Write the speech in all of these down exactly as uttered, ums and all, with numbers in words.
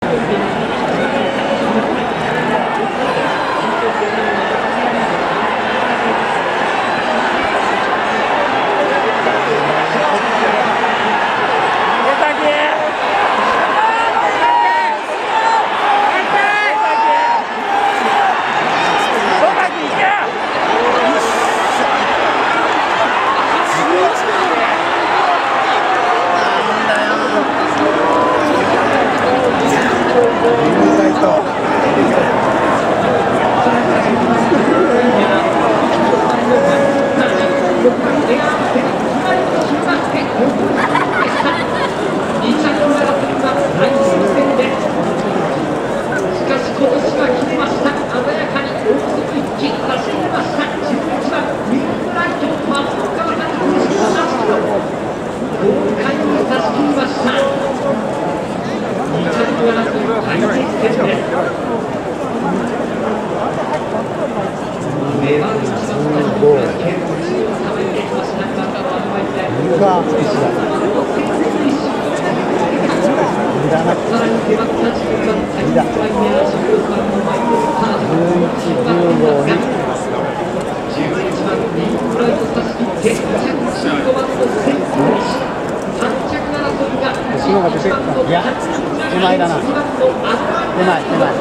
いや、手前だな。手前、手前。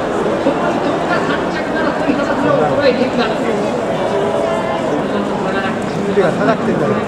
手が下がってんだよ。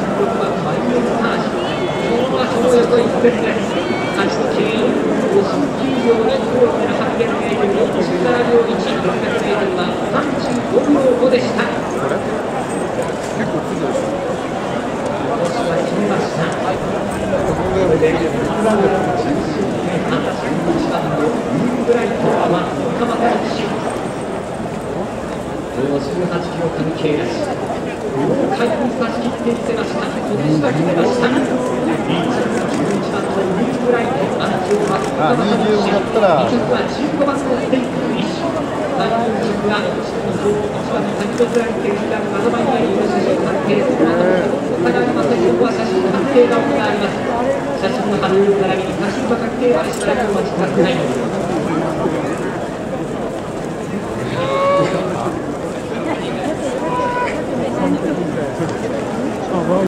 じゅうはちキロ関係なし、回復差し切ってみせました。今年は決めました。じゅういちばんのニューブライト、アンチオバス、 あ、にじゅうごだったら。 に着はじゅうごばんのステイクイッシュ。第よん着はいちばんのタキトズランケンがアドバイザリーの写真判定、その後差がありません。ここは写真判定が行われます。写真の判定並びに写真の確定はしばらくお待ちください。